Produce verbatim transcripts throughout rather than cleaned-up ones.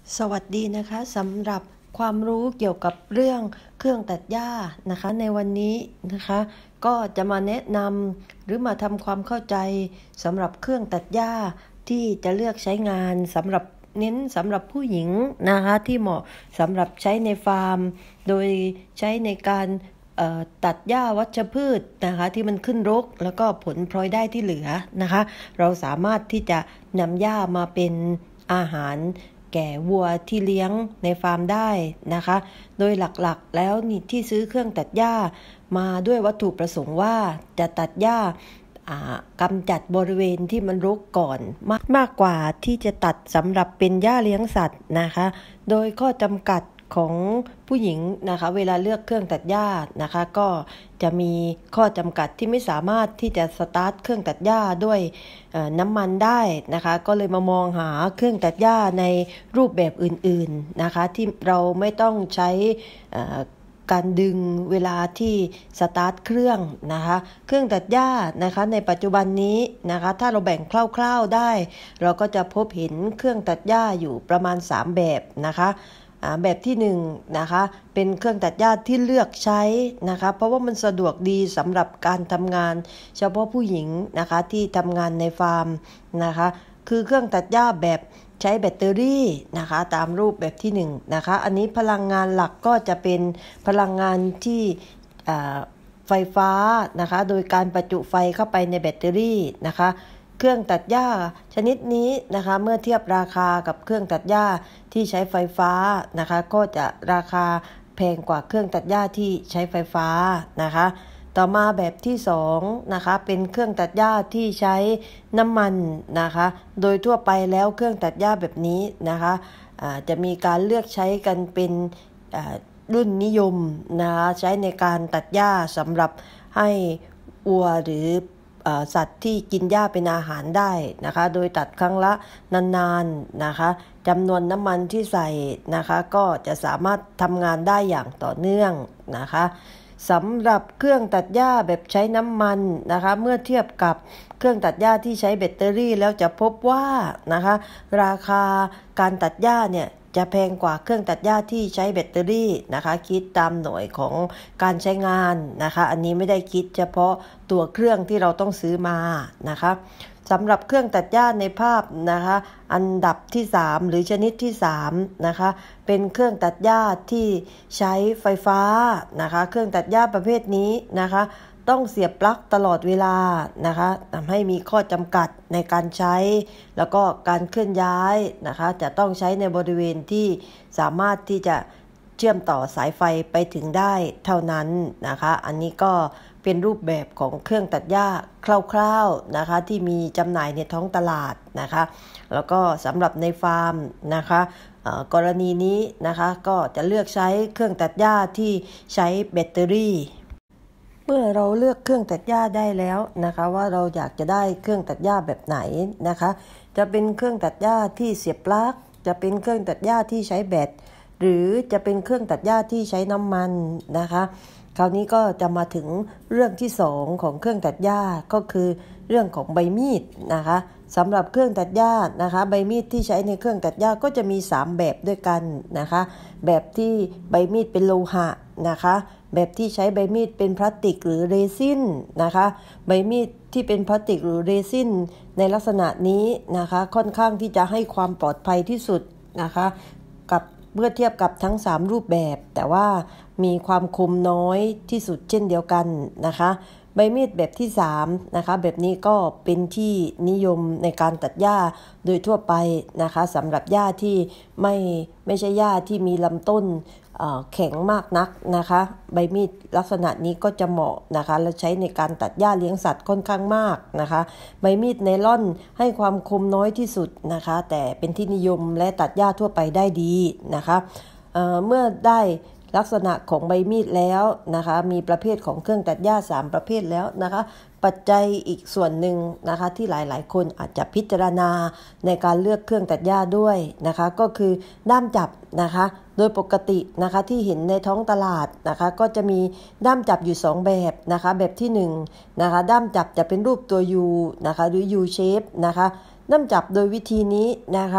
สวัสดีนะคะสำหรับความรู้เกี่ยวกับเรื่องเครื่องตัดหญ้านะคะในวันนี้นะคะก็จะมาแนะนำหรือมาทำความเข้าใจสำหรับเครื่องตัดหญ้าที่จะเลือกใช้งานสำหรับเน้นสำหรับผู้หญิงนะคะที่เหมาะสำหรับใช้ในฟาร์มโดยใช้ในการตัดหญ้าวัชพืชนะคะที่มันขึ้นรกแล้วก็ผลพลอยได้ที่เหลือนะคะเราสามารถที่จะนำหญ้ามาเป็นอาหารแก่วัวที่เลี้ยงในฟาร์มได้นะคะโดยหลักๆแล้วนี่ที่ซื้อเครื่องตัดหญ้ามาด้วยวัตถุประสงค์ว่าจะตัดหญ้ากำจัดบริเวณที่มันรกก่อนมากมากกว่าที่จะตัดสำหรับเป็นหญ้าเลี้ยงสัตว์นะคะโดยข้อจำกัดของผู้หญิงนะคะเวลาเลือกเครื่องตัดหญ้านะคะก็จะมีข้อจำกัดที่ไม่สามารถที่จะสตาร์ทเครื่องตัดหญ้าด้วยน้ำมันได้นะคะก็เลยมามองหาเครื่องตัดหญ้าในรูปแบบอื่นๆนะคะที่เราไม่ต้องใช้การดึงเวลาที่สตาร์ทเครื่องนะคะเครื่องตัดหญ้านะคะในปัจจุบันนี้นะคะถ้าเราแบ่งคร่าวๆได้เราก็จะพบเห็นเครื่องตัดหญ้าอยู่ประมาณสามแบบนะคะแบบที่หนึ่งนะคะเป็นเครื่องตัดหญ้าที่เลือกใช้นะคะเพราะว่ามันสะดวกดีสำหรับการทำงานเฉพาะผู้หญิงนะคะที่ทำงานในฟาร์มนะคะคือเครื่องตัดหญ้าแบบใช้แบตเตอรี่นะคะตามรูปแบบที่หนึ่งนะคะอันนี้พลังงานหลักก็จะเป็นพลังงานที่ไฟฟ้านะคะโดยการประจุไฟเข้าไปในแบตเตอรี่นะคะเครื่องตัดหญ้าชนิดนี้นะคะเมื่อเทียบราคากับเครื่องตัดหญ้าที่ใช้ไฟฟ้านะคะก็จะราคาแพงกว่าเครื่องตัดหญ้าที่ใช้ไฟฟ้านะคะต่อมาแบบที่สองนะคะเป็นเครื่องตัดหญ้าที่ใช้น้ำมันนะคะโดยทั่วไปแล้วเครื่องตัดหญ้าแบบนี้นะคะจะมีการเลือกใช้กันเป็นรุ่นนิยมนะคะใช้ในการตัดหญ้าสำหรับให้วัวหรือสัตว์ที่กินหญ้าเป็นอาหารได้นะคะโดยตัดครั้งละนานๆนะคะจำนวนน้ำมันที่ใส่นะคะก็จะสามารถทำงานได้อย่างต่อเนื่องนะคะสำหรับเครื่องตัดหญ้าแบบใช้น้ำมันนะคะเมื่อเทียบกับเครื่องตัดหญ้าที่ใช้แบตเตอรี่แล้วจะพบว่านะคะราคาการตัดหญ้าเนี่ยจะแพงกว่าเครื่องตัดหญ้าที่ใช้แบตเตอรี่นะคะคิดตามหน่วยของการใช้งานนะคะอันนี้ไม่ได้คิดเฉพาะตัวเครื่องที่เราต้องซื้อมานะคะสำหรับเครื่องตัดหญ้าในภาพนะคะอันดับที่สามหรือชนิดที่สามนะคะเป็นเครื่องตัดหญ้าที่ใช้ไฟฟ้านะคะเครื่องตัดหญ้าประเภทนี้นะคะต้องเสียบปลั๊กตลอดเวลานะคะทำให้มีข้อจำกัดในการใช้แล้วก็การเคลื่อนย้ายนะคะจะต้องใช้ในบริเวณที่สามารถที่จะเชื่อมต่อสายไฟไปถึงได้เท่านั้นนะคะอันนี้ก็เป็นรูปแบบของเครื่องตัดหญ้าคร่าวๆนะคะที่มีจำหน่ายในท้องตลาดนะคะแล้วก็สำหรับในฟาร์มนะคะกรณีนี้นะคะก็จะเลือกใช้เครื่องตัดหญ้าที่ใช้แบตเตอรี่เมื่อเราเลือกเครื่องตัดหญ้าได้แล้วนะคะว่าเราอยากจะได้เครื่องตัดหญ้าแบบไหนนะคะจะเป็นเครื่องตัดหญ้าที่เสียบปลั๊กจะเป็นเครื่องตัดหญ้าที่ใช้แบตหรือจะเป็นเครื่องตัดหญ้าที่ใช้น้ำมันนะคะคราวนี้ก็จะมาถึงเรื่องที่สองของเครื่องตัดหญ้าก็คือเรื่องของใบมีดนะคะสำหรับเครื่องตัดหญ้านะคะใบมีดที่ใช้ในเครื่องตัดหญ้าก็จะมีสามแบบด้วยกันนะคะแบบที่ใบมีดเป็นโลหะนะคะแบบที่ใช้ใบมีดเป็นพลาสติกหรือเรซินนะคะใบมีดที่เป็นพลาสติกหรือเรซินในลักษณะนี้นะคะค่อนข้างที่จะให้ความปลอดภัยที่สุดนะคะกับเมื่อเทียบกับทั้งสามรูปแบบแต่ว่ามีความคมน้อยที่สุดเช่นเดียวกันนะคะใบมีดแบบที่สามนะคะแบบนี้ก็เป็นที่นิยมในการตัดหญ้าโดยทั่วไปนะคะสำหรับหญ้าที่ไม่ไม่ใช่หญ้าที่มีลำต้นแข็งมากนักนะคะใบมีดลักษณะนี้ก็จะเหมาะนะคะและใช้ในการตัดหญ้าเลี้ยงสัตว์ค่อนข้างมากนะคะใบมีดไนลอนให้ความคมน้อยที่สุดนะคะแต่เป็นที่นิยมและตัดหญ้าทั่วไปได้ดีนะคะ เอ่อ เมื่อได้ลักษณะของใบมีดแล้วนะคะมีประเภทของเครื่องตัดหญ้าสามประเภทแล้วนะคะปัจจัยอีกส่วนหนึ่งนะคะที่หลายๆคนอาจจะพิจารณาในการเลือกเครื่องตัดหญ้าด้วยนะคะก็คือด้ามจับนะคะโดยปกตินะคะที่เห็นในท้องตลาดนะคะก็จะมีด้ามจับอยู่สองแบบนะคะแบบที่หนึ่งนะคะด้ามจับจะเป็นรูปตัว U นะคะหรือ U shape นะคะด้ามจับโดยวิธีนี้นะคะ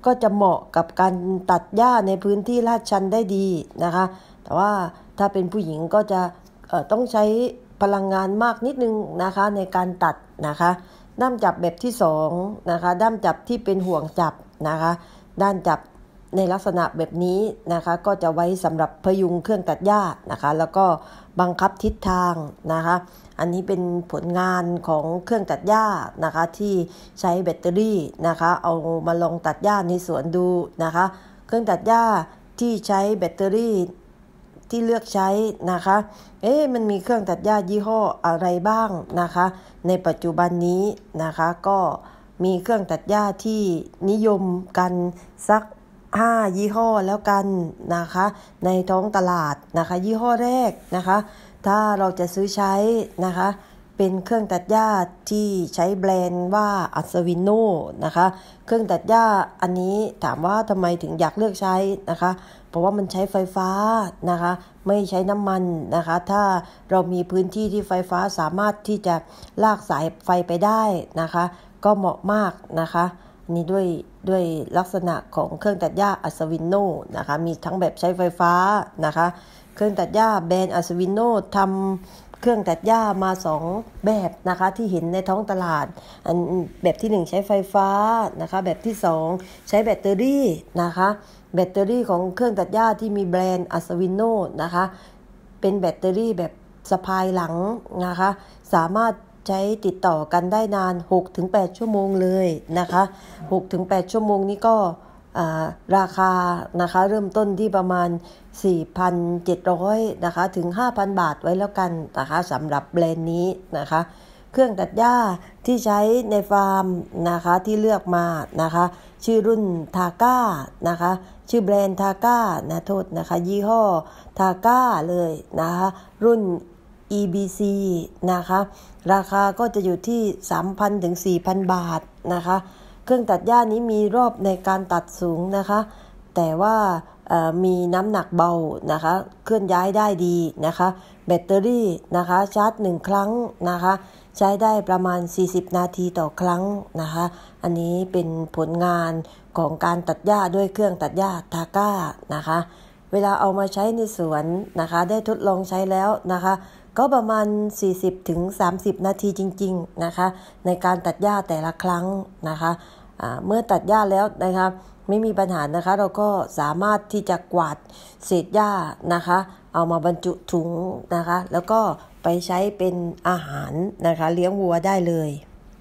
ก็จะเหมาะกับการตัดหญ้าในพื้นที่ลาดชันได้ดีนะคะแต่ว่าถ้าเป็นผู้หญิงก็จะเอ่อต้องใช้พลังงานมากนิดนึงนะคะในการตัดนะคะด้ามจับแบบที่สองนะคะด้ามจับที่เป็นห่วงจับนะคะด้านจับในลักษณะแบบนี้นะคะก็จะไว้สำหรับพยุงเครื่องตัดหญ้านะคะแล้วก็บังคับทิศทางนะคะอันนี้เป็นผลงานของเครื่องตัดหญ้านะคะที่ใช้แบตเตอรี่นะคะเอามาลองตัดหญ้าในสวนดูนะคะเครื่องตัดหญ้าที่ใช้แบตเตอรี่ที่เลือกใช้นะคะเอ๊ะมันมีเครื่องตัดหญ้ายี่ห้ออะไรบ้างนะคะในปัจจุบันนี้นะคะก็มีเครื่องตัดหญ้าที่นิยมกันสักห้ายี่ห้อแล้วกันนะคะในท้องตลาดนะคะยี่ห้อแรกนะคะถ้าเราจะซื้อใช้นะคะเป็นเครื่องตัดหญ้าที่ใช้แบรนด์ว่าอัศวินโนนะคะเครื่องตัดหญ้าอันนี้ถามว่าทำไมถึงอยากเลือกใช้นะคะเพราะว่ามันใช้ไฟฟ้านะคะไม่ใช้น้ำมันนะคะถ้าเรามีพื้นที่ที่ไฟฟ้าสามารถที่จะลากสายไฟไปได้นะคะก็เหมาะมากนะคะนี่ด้วยด้วยลักษณะของเครื่องตัดหญ้าอัศวินโนนะคะมีทั้งแบบใช้ไฟฟ้านะคะเครื่องตัดหญ้าแบรนด์อัศวินโนทำเครื่องตัดหญ้ามาสองแบบนะคะที่เห็นในท้องตลาดอันแบบที่หนึ่งใช้ไฟฟ้านะคะแบบที่สองใช้แบตเตอรี่นะคะแบตเตอรี่ของเครื่องตัดหญ้าที่มีแบรนด์อัศวินโนนะคะเป็นแบตเตอรี่แบบสะพายหลังนะคะสามารถใช้ติดต่อกันได้นาน หกถึงแปด ชั่วโมงเลยนะคะ หกถึงแปด ชั่วโมงนี้ก็ราคานะคะเริ่มต้นที่ประมาณ สี่พันเจ็ดร้อย นะคะถึง ห้าพัน บาทไว้แล้วกันนะคะสำหรับแบรนด์นี้นะคะเครื่องตัดหญ้าที่ใช้ในฟาร์มนะคะที่เลือกมานะคะชื่อรุ่นทาก้านะคะชื่อแบรนด์ทาก้านะโทษนะคะยี่ห้อทาก้าเลยนะคะรุ่น อี บี ซี นะคะราคาก็จะอยู่ที่ สามพัน ถึง สี่พัน บาทนะคะเครื่องตัดหญ้านี้มีรอบในการตัดสูงนะคะแต่ว่ามีน้ำหนักเบานะคะเคลื่อนย้ายได้ดีนะคะแบตเตอรี่นะคะชาร์จหนึ่งครั้งนะคะใช้ได้ประมาณสี่สิบนาทีต่อครั้งนะคะอันนี้เป็นผลงานของการตัดหญ้าด้วยเครื่องตัดหญ้าทาก้านะคะเวลาเอามาใช้ในสวนนะคะได้ทดลองใช้แล้วนะคะก็ประมาณ สี่สิบถึงสามสิบ นาทีจริงๆนะคะในการตัดหญ้าแต่ละครั้งนะคะเมื่อตัดหญ้าแล้วนะคะไม่มีปัญหานะคะเราก็สามารถที่จะกวาดเศษหญ้านะคะเอามาบรรจุถุงนะคะแล้วก็ไปใช้เป็นอาหารนะคะเลี้ยงวัวได้เลย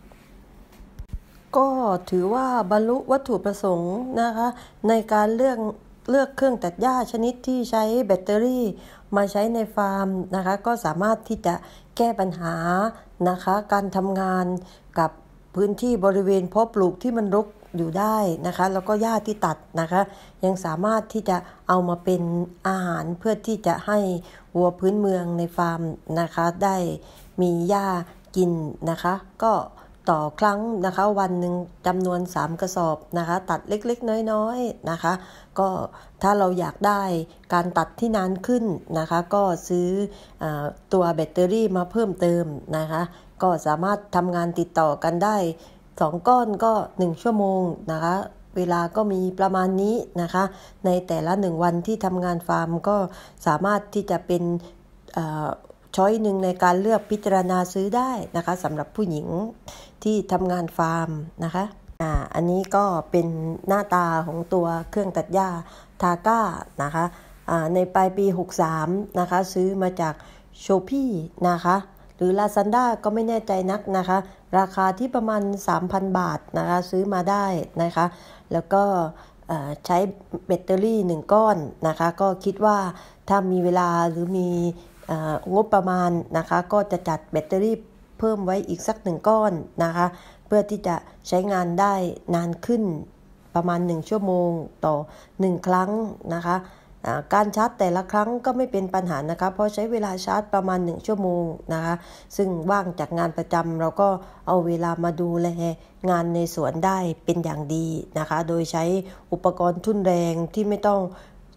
ก็ถือว่าบรรลุวัตถุประสงค์นะคะในการเลือกเลือกเครื่องตัดหญ้าชนิดที่ใช้แบตเตอรี่มาใช้ในฟาร์มนะคะก็สามารถที่จะแก้ปัญหานะคะการทำงานกับพื้นที่บริเวณเพาะปลูกที่มันรกอยู่ได้นะคะแล้วก็หญ้าที่ตัดนะคะยังสามารถที่จะเอามาเป็นอาหารเพื่อที่จะให้วัวพื้นเมืองในฟาร์มนะคะได้มีหญ้ากินนะคะก็ต่อครั้งนะคะวันหนึ่งจำนวนสามกระสอบนะคะตัดเล็กๆน้อยๆนะคะก็ถ้าเราอยากได้การตัดที่นานขึ้นนะคะก็ซื้อเอ่อตัวแบตเตอรี่มาเพิ่มเติมนะคะก็สามารถทำงานติดต่อกันได้สองก้อนก็หนึ่งชั่วโมงนะคะเวลาก็มีประมาณนี้นะคะในแต่ละหนึ่งวันที่ทำงานฟาร์มก็สามารถที่จะเป็นเอ่อช้อยหนึ่งในการเลือกพิจารณาซื้อได้นะคะสำหรับผู้หญิงที่ทำงานฟาร์มนะคะอ่าอันนี้ก็เป็นหน้าตาของตัวเครื่องตัดหญ้าทาก้านะคะอ่าในปลายปีหกสามนะคะซื้อมาจากโชปี้นะคะหรือ Lazada ก็ไม่แน่ใจนักนะคะราคาที่ประมาณ สามพัน บาทนะคะซื้อมาได้นะคะแล้วก็ใช้แบตเตอรี่หนึ่งก้อนนะคะก็คิดว่าถ้ามีเวลาหรือมีงบประมาณนะคะก็จะจัดแบตเตอรี่เพิ่มไว้อีกสักหนึ่งก้อนนะคะเพื่อที่จะใช้งานได้นานขึ้นประมาณหนึ่งชั่วโมงต่อหนึ่งครั้งนะคะการชาร์จแต่ละครั้งก็ไม่เป็นปัญหานะคะเพราะใช้เวลาชาร์จประมาณหนึ่งชั่วโมงนะคะซึ่งว่างจากงานประจำเราก็เอาเวลามาดูแลงานในสวนได้เป็นอย่างดีนะคะโดยใช้อุปกรณ์ทุ่นแรงที่ไม่ต้อง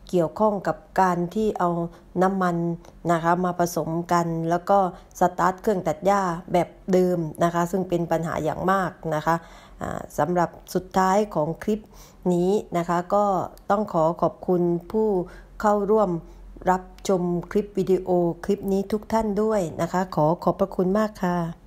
เกี่ยวข้องกับการที่เอาน้ำมันนะคะมาผสมกันแล้วก็สตาร์ทเครื่องตัดหญ้าแบบเดิมนะคะซึ่งเป็นปัญหาอย่างมากนะคะสำหรับสุดท้ายของคลิปนี้นะคะก็ต้องขอขอบคุณผู้เข้าร่วมรับชมคลิปวิดีโอคลิปนี้ทุกท่านด้วยนะคะขอขอบพระคุณมากค่ะ